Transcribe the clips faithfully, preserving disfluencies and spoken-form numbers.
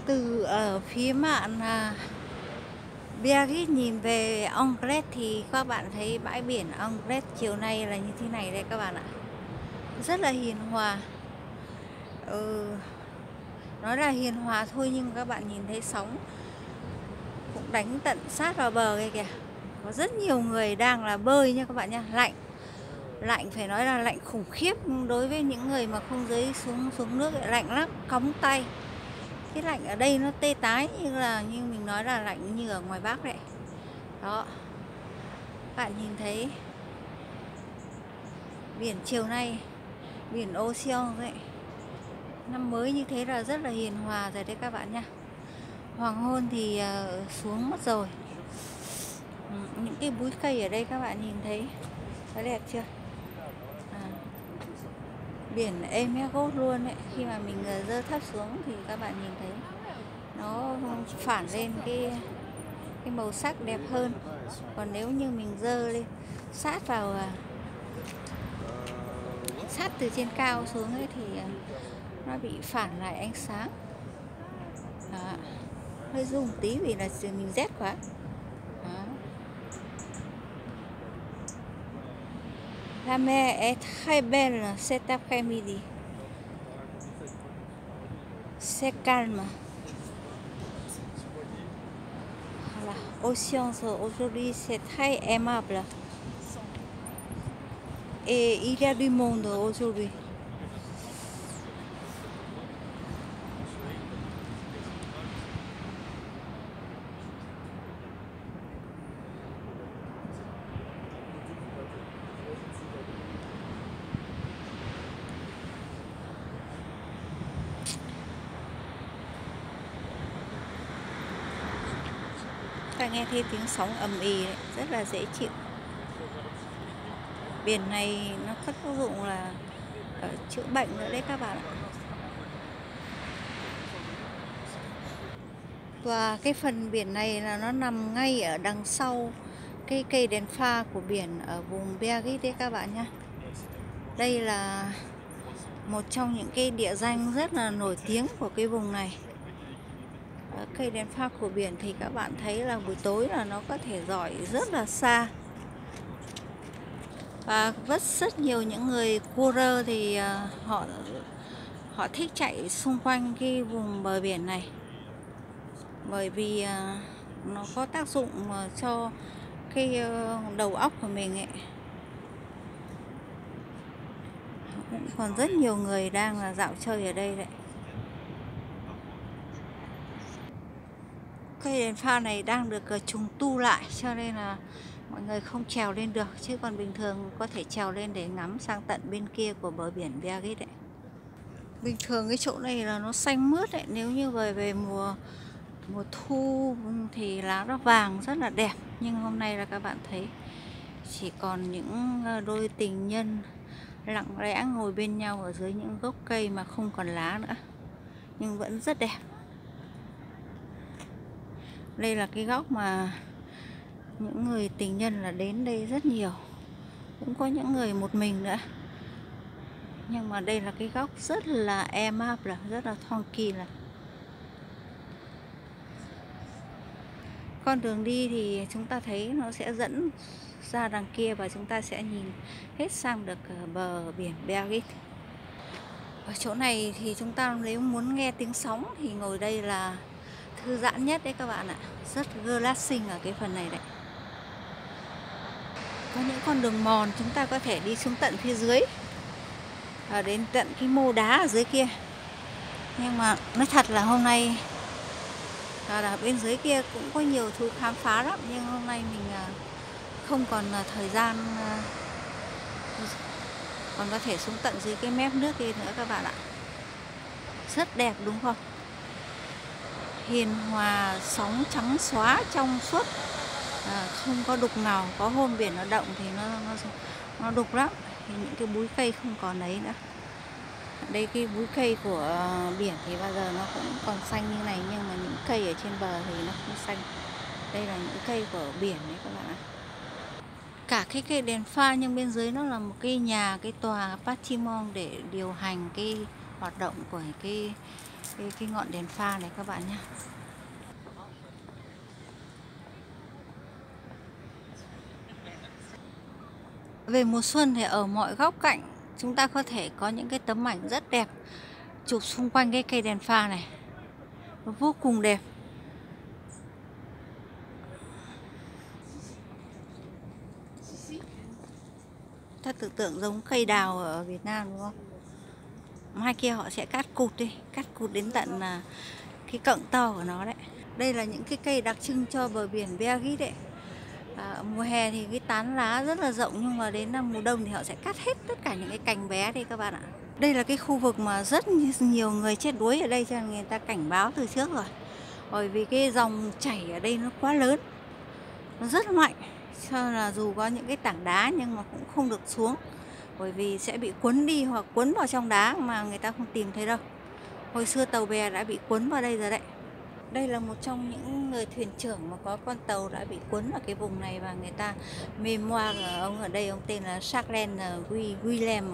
Từ ở phía mạn à, Biarritz nhìn về Anglet thì các bạn thấy bãi biển Anglet chiều nay là như thế này đây các bạn ạ. Rất là hiền hòa. Ừ, nói là hiền hòa thôi nhưng các bạn nhìn thấy sóng cũng đánh tận sát vào bờ kia kìa. Có rất nhiều người đang là bơi nha các bạn nha. Lạnh. Lạnh phải nói là lạnh khủng khiếp, đối với những người mà không dưới xuống xuống nước lại lạnh lắm, cóng tay. Cái lạnh ở đây nó tê tái như là như mình nói là lạnh như ở ngoài Bắc đấy. Đó. Bạn nhìn thấy biển chiều nay, biển Ocean đấy. Năm mới như thế là rất là hiền hòa rồi đấy các bạn nha. Hoàng hôn thì uh, xuống mất rồi. Ừ, những cái bụi cây ở đây các bạn nhìn thấy nó đẹp chưa? À, biển Emerald luôn đấy. Khi mà mình dơ thấp xuống thì các bạn nhìn thấy nó phản lên cái cái màu sắc đẹp hơn. Còn nếu như mình dơ lên sát vào sát từ trên cao xuống ấy thì nó bị phản lại ánh sáng. Đó. Hơi rung tí vì là mình rét quá. Đó. La mer est très belle cet après-midi. C'est calme. Voilà. Océan aujourd'hui c'est très aimable. Et il y a du monde aujourd'hui. Ta nghe thấy tiếng sóng ầm ĩ đấy, rất là dễ chịu. Biển này nó có tác dụng là ở chữa bệnh nữa đấy các bạn ạ. Và cái phần biển này là nó nằm ngay ở đằng sau cái cây đèn pha của biển ở vùng Biarritz đấy các bạn nhé. Đây là một trong những cái địa danh rất là nổi tiếng của cái vùng này. Cây đèn pha của biển thì các bạn thấy là buổi tối là nó có thể rọi rất là xa. Và rất rất nhiều những người coureur thì họ họ thích chạy xung quanh cái vùng bờ biển này. Bởi vì nó có tác dụng cho cái đầu óc của mình ấy. Cũng còn rất nhiều người đang là dạo chơi ở đây đấy. Cây đèn pha này đang được trùng tu lại cho nên là mọi người không trèo lên được, chứ còn bình thường có thể trèo lên để ngắm sang tận bên kia của bờ biển Biarritz đấy. Bình thường cái chỗ này là nó xanh mướt đấy, nếu như về về mùa mùa thu thì lá nó vàng rất là đẹp, nhưng hôm nay là các bạn thấy chỉ còn những đôi tình nhân lặng lẽ ngồi bên nhau ở dưới những gốc cây mà không còn lá nữa, nhưng vẫn rất đẹp. Đây là cái góc mà những người tình nhân là đến đây rất nhiều. Cũng có những người một mình nữa. Nhưng mà đây là cái góc rất là êm áp, rất là thoáng kỳ là. Con đường đi thì chúng ta thấy nó sẽ dẫn ra đằng kia và chúng ta sẽ nhìn hết sang được bờ biển Biarritz. Ở chỗ này thì chúng ta nếu muốn nghe tiếng sóng thì ngồi đây là thư giãn nhất đấy các bạn ạ. Rất relaxing ở cái phần này đấy. Có những con đường mòn chúng ta có thể đi xuống tận phía dưới, à, đến tận cái mô đá ở dưới kia. Nhưng mà nói thật là hôm nay à, là bên dưới kia cũng có nhiều thứ khám phá lắm. Nhưng hôm nay mình à, không còn à, thời gian à, còn có thể xuống tận dưới cái mép nước kia nữa các bạn ạ. Rất đẹp đúng không? Hiền hòa, sóng trắng xóa trong suốt, à, không có đục nào. Có hôm biển nó động thì nó nó, nó đục lắm, thì những cái búi cây không còn ấy nữa. Đây cái búi cây của biển thì bao giờ nó cũng còn xanh như này, nhưng mà những cây ở trên bờ thì nó không xanh. Đây là những cây của biển đấy các bạn ạ. Cả cái cây đèn pha nhưng bên dưới nó là một cái nhà, cái tòa Patrimon để điều hành cái hoạt động của cái cái, cái ngọn đèn pha này các bạn nhé. Về mùa xuân thì ở mọi góc cạnh chúng ta có thể có những cái tấm ảnh rất đẹp chụp xung quanh cái cây đèn pha này, nó vô cùng đẹp. Ta tưởng tượng giống cây đào ở Việt Nam đúng không? Mai kia họ sẽ cắt cụt đi, cắt cụt đến tận là cái cọng to của nó đấy. Đây là những cái cây đặc trưng cho bờ biển Biarritz đấy. À, mùa hè thì cái tán lá rất là rộng, nhưng mà đến mùa đông thì họ sẽ cắt hết tất cả những cái cành bé đây các bạn ạ. Đây là cái khu vực mà rất nhiều người chết đuối ở đây, cho nên người ta cảnh báo từ trước rồi. Bởi vì cái dòng chảy ở đây nó quá lớn, nó rất mạnh, cho nên là dù có những cái tảng đá nhưng mà cũng không được xuống, bởi vì sẽ bị cuốn đi hoặc cuốn vào trong đá mà người ta không tìm thấy đâu. Hồi xưa tàu bè đã bị cuốn vào đây rồi đấy. Đây là một trong những người thuyền trưởng mà có con tàu đã bị cuốn ở cái vùng này, và người ta memoir của ông ở đây, ông tên là Charles William.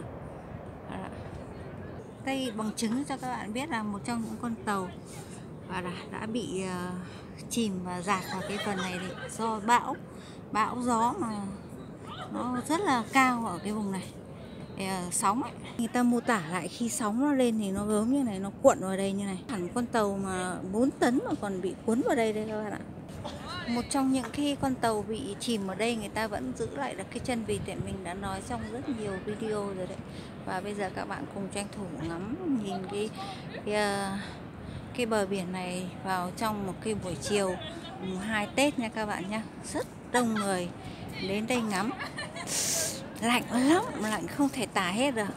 Đây bằng chứng cho các bạn biết là một trong những con tàu và đã, đã bị uh, chìm và dạt vào cái phần này thì do bão bão gió mà nó rất là cao ở cái vùng này. Thì, uh, sóng ấy, người ta mô tả lại khi sóng nó lên thì nó gớm như này, nó cuộn vào đây như này. Hẳn con tàu mà bốn tấn mà còn bị cuốn vào đây đây các bạn ạ. Một trong những cái con tàu bị chìm ở đây, người ta vẫn giữ lại được cái chân vịt, để mình đã nói trong rất nhiều video rồi đấy. Và bây giờ các bạn cùng tranh thủ ngắm nhìn cái cái, cái bờ biển này vào trong một cái buổi chiều mùng hai Tết nha các bạn nhé. Rất đông người đến đây ngắm. Lạnh lắm, lạnh không thể tả hết được.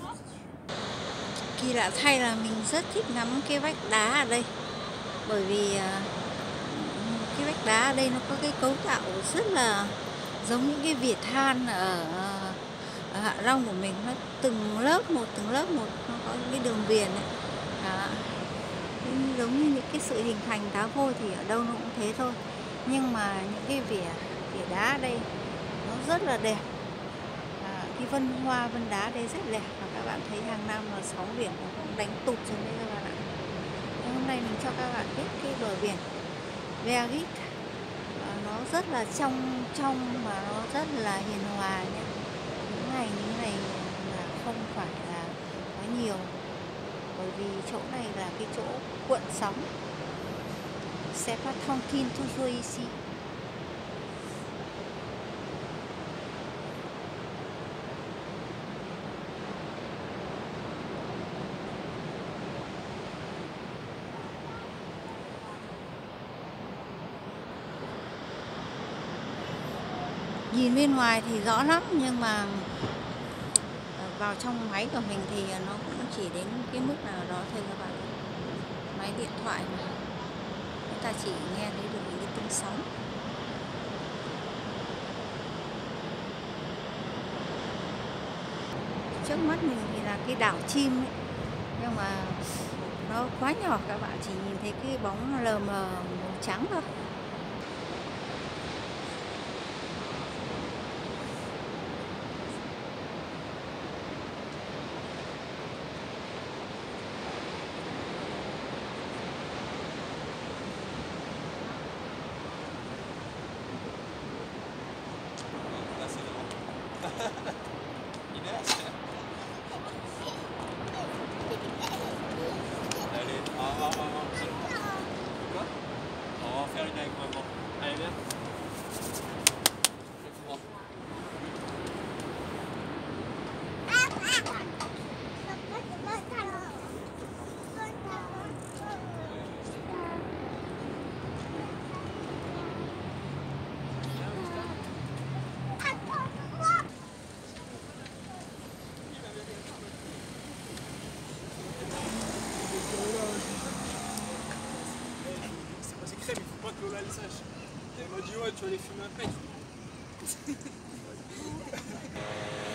Kỳ lạ thay là mình rất thích ngắm cái vách đá ở đây, bởi vì cái vách đá ở đây nó có cái cấu tạo rất là giống những cái vỉa than ở, ở Hạ Long của mình. Nó từng lớp một, từng lớp một, nó có những cái đường viền ấy. Đó. Giống như những cái sự hình thành đá vôi thì ở đâu nó cũng thế thôi. Nhưng mà những cái vỉa, vỉa đá ở đây nó rất là đẹp. À, cái vân hoa, vân đá đây rất đẹp. Và các bạn thấy hàng năm là sóng biển nó cũng đánh tụt xuống đây các bạn ạ. Hôm nay mình cho các bạn biết cái bờ biển Biarritz, nó rất là trong trong mà nó rất là hiền hòa nhé. Những ngày như thế này là không phải là quá nhiều, bởi vì chỗ này là cái chỗ cuộn sóng. C'est pas tranquille toujours ici. Nhìn bên ngoài thì rõ lắm, nhưng mà vào trong máy của mình thì nó cũng chỉ đến cái mức nào đó thôi các bạn. Máy điện thoại mà chúng ta chỉ nghe thấy được những cái tiếng sóng. Trước mắt mình thì là cái đảo chim ấy, nhưng mà nó quá nhỏ, các bạn chỉ nhìn thấy cái bóng lờ mờ màu trắng thôi. Lola le sache. Et elle m'a dit ouais tu vas les fumer après.